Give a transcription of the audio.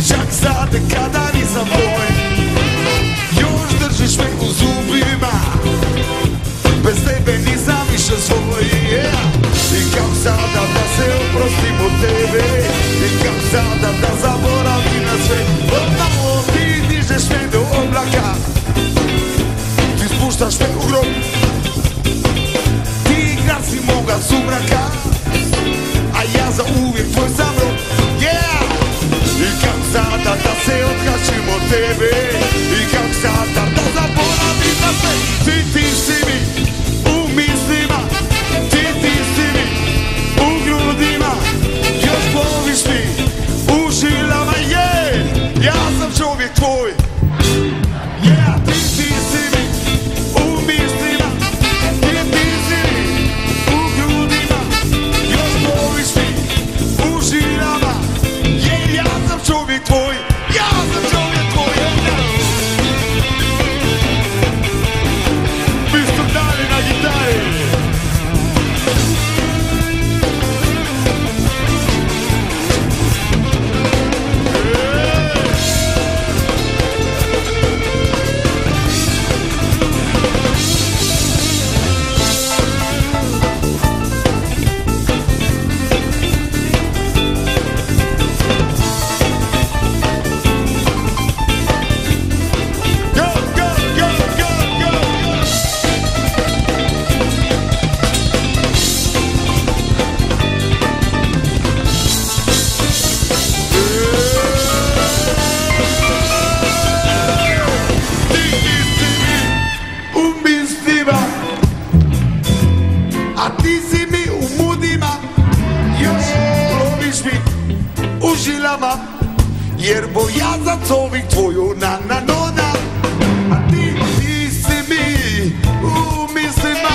Čak sate kada nisam tvoj, još držiš me u zubima, bez tebe nisam više svoj. I kako sada da se oprostim od tebe, i kako sada da zaboravim na sve. Odmah ti dižeš me do oblaka, ti spuštaš me u grob, ti gasi moga sumraka, a ja za uvijek tvoj sam rob. I kako sada da se odkačim od tebe, i kako sada da zaboravim na sve. Ti si mi u mislima, ti si mi u grudima, još ploviš mi u žilama. Ja sam čovjek tvoj. Ti si mi u mislima, ti si mi u grudima, još ploviš mi u žilama. Ja sam čovjek tvoj, ja sam čovjek tvoj. Mr. Dali na gitari. A ti si mi u mudima, još ploviš mi u žilama, jer bojazan ovih tvoju na nona. A ti si mi u mislima,